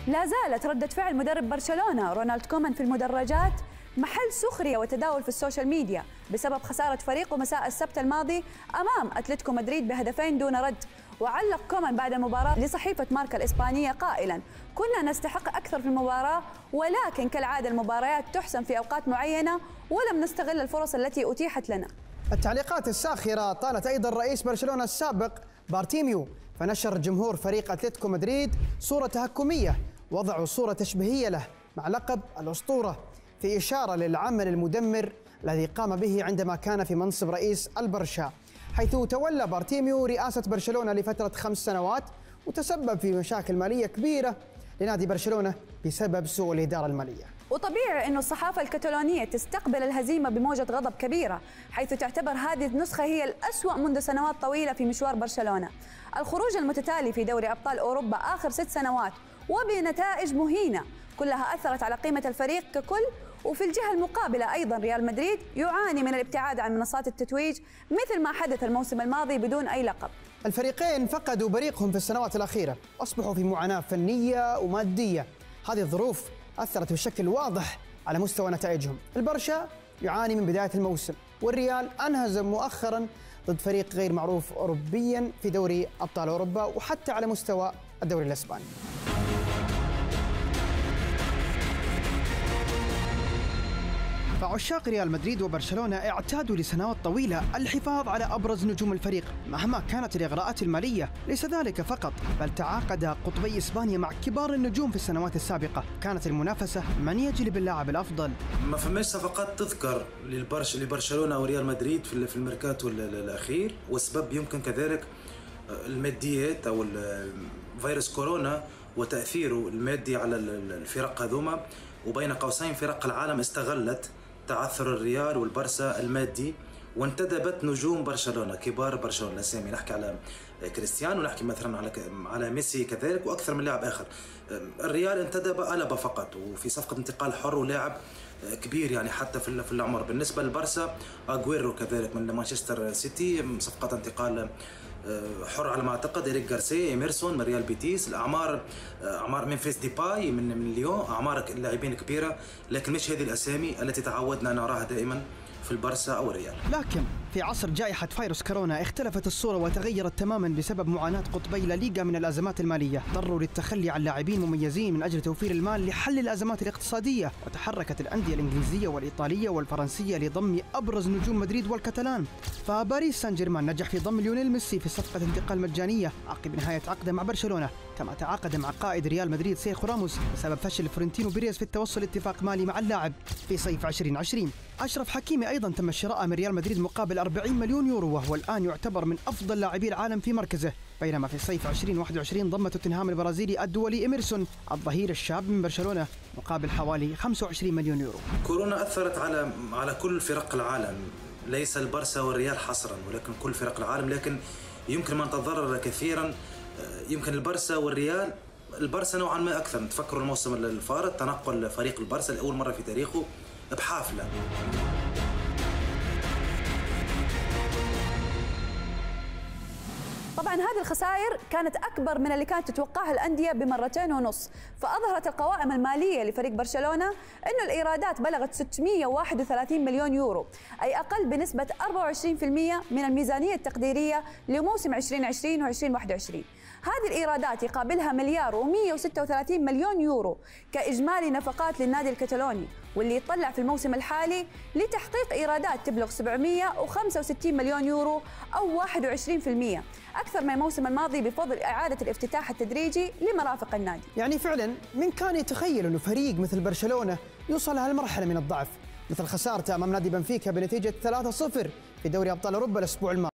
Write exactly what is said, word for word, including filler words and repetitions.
لا زالت ردة فعل مدرب برشلونة رونالد كومان في المدرجات محل سخرية وتداول في السوشيال ميديا بسبب خسارة فريقه مساء السبت الماضي أمام أتلتيكو مدريد بهدفين دون رد. وعلق كومان بعد المباراة لصحيفة ماركا الإسبانية قائلاً: كنا نستحق أكثر في المباراة، ولكن كالعادة المباريات تحسم في أوقات معينة ولم نستغل الفرص التي أتيحت لنا. التعليقات الساخرة طالت أيضاً رئيس برشلونة السابق بارتيميو، فنشر جمهور فريق أتلتيكو مدريد صورة تهكمية، وضعوا صورة تشبيهية له مع لقب الأسطورة، في إشارة للعمل المدمر الذي قام به عندما كان في منصب رئيس البرشا، حيث تولى بارتيميو رئاسة برشلونة لفترة خمس سنوات وتسبب في مشاكل مالية كبيرة لنادي برشلونة بسبب سوء الإدارة المالية. وطبيعي أن الصحافة الكتالونية تستقبل الهزيمة بموجة غضب كبيرة، حيث تعتبر هذه النسخة هي الأسوأ منذ سنوات طويلة في مشوار برشلونة. الخروج المتتالي في دوري أبطال أوروبا آخر ست سنوات وبنتائج مهينة كلها أثرت على قيمة الفريق ككل. وفي الجهة المقابلة أيضاً ريال مدريد يعاني من الابتعاد عن منصات التتويج مثل ما حدث الموسم الماضي بدون أي لقب. الفريقين فقدوا بريقهم في السنوات الأخيرة، أصبحوا في معاناة فنية ومادية. هذه الظروف أثرت بشكل واضح على مستوى نتائجهم. البرشا يعاني من بداية الموسم، والريال انهزم مؤخراً ضد فريق غير معروف أوروبياً في دوري أبطال أوروبا وحتى على مستوى الدوري الإسباني. فعشاق ريال مدريد وبرشلونة اعتادوا لسنوات طويلة الحفاظ على أبرز نجوم الفريق مهما كانت الإغراءات المالية. ليس ذلك فقط، بل تعاقد قطبي إسبانيا مع كبار النجوم في السنوات السابقة. كانت المنافسة من يجلب اللاعب الأفضل. ما فماش صفقات تذكر للبرش لبرشلونة وريال مدريد في في الميركاتو الأخير، والسبب يمكن كذلك الماديات أو فيروس كورونا وتأثيره المادي على الفرق هذوما، وبين قوسين فرق العالم استغلت تعثر الريال والبرسا المادي وانتدبت نجوم برشلونة كبار برشلونة الأسامي. نحكي على كريستيانو، نحكي مثلا على على ميسي كذلك وأكثر من لاعب آخر. الريال انتدب ألبا فقط، وفي صفقة انتقال حر ولاعب كبير يعني حتى في في العمر. بالنسبة للبرسا أغويرو كذلك من مانشستر سيتي، صفقة انتقال حر على ما اعتقد، إريك غارسيا، إيميرسون من ريال بيتيس. الاعمار اعمار ممفيس ديباي من من ليون، اعمار لاعبين كبيره، لكن مش هذه الاسامي التي تعودنا نراها دائما في البرسا او الريال. لكن في عصر جائحة فيروس كورونا اختلفت الصورة وتغيرت تماما بسبب معاناة قطبي لا ليغا من الأزمات المالية. اضطروا للتخلي عن لاعبين مميزين من أجل توفير المال لحل الأزمات الاقتصادية، وتحركت الأندية الإنجليزية والإيطالية والفرنسية لضم أبرز نجوم مدريد والكتالان. فباريس سان جيرمان نجح في ضم ليونيل ميسي في صفقة انتقال مجانية عقب نهاية عقده مع برشلونة، كما تعاقد مع قائد ريال مدريد سيرخيو راموس بسبب فشل فلورنتينو بيريز في التوصل لاتفاق مالي مع اللاعب في صيف ألفين وعشرين. أشرف حكيمي أيضا تم شراءه من ريال مدريد مقابل أربعين مليون يورو، وهو الآن يعتبر من أفضل لاعبي العالم في مركزه. بينما في صيف ألفين وواحد وعشرين ضم توتنهام البرازيلي الدولي إيميرسون الظهير الشاب من برشلونة مقابل حوالي خمسة وعشرين مليون يورو. كورونا أثرت على على كل فرق العالم، ليس البرسا والريال حصرا ولكن كل فرق العالم، لكن يمكن من تضرر كثيرا يمكن البرسا والريال. البرسا نوعا ما أكثر، نتفكروا الموسم الفارط تنقل فريق البرسا لأول مرة في تاريخه بحافلة. طبعا هذه الخسائر كانت أكبر من اللي كانت تتوقعها الأندية بمرتين ونص، فأظهرت القوائم المالية لفريق برشلونة أنه الإيرادات بلغت ستمئة وواحد وثلاثين مليون يورو، أي أقل بنسبة أربعة وعشرين بالمئة من الميزانية التقديرية لموسم ألفين وعشرين وألفين وواحد وعشرين. هذه الإيرادات يقابلها مليار ومئة وستة وثلاثين مليون يورو كإجمالي نفقات للنادي الكتالوني، واللي يطلع في الموسم الحالي لتحقيق إيرادات تبلغ سبعمئة وخمسة وستين مليون يورو أو واحد وعشرين بالمئة، أكثر من الموسم الماضي بفضل إعادة الافتتاح التدريجي لمرافق النادي. يعني فعلا من كان يتخيل أنه فريق مثل برشلونة يوصل لهالمرحلة من الضعف، مثل خسارته أمام نادي بنفيكا بنتيجة ثلاثة صفر في دوري أبطال أوروبا الأسبوع الماضي.